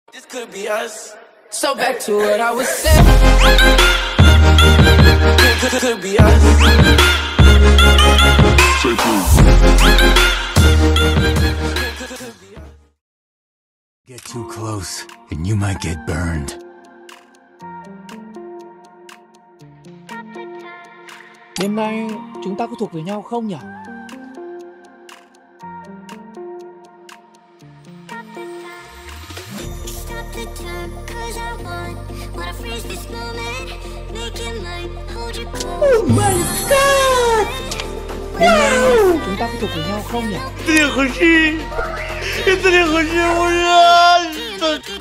This could be us. So back to what I was saying. Could be us. Get too close, and you might get burned. Đêm nay chúng ta có thuộc về nhau không nhỉ? Oh my god! Đêm nay chúng ta có thuộc về nhau không nhỉ? 这里合适，这里合适，我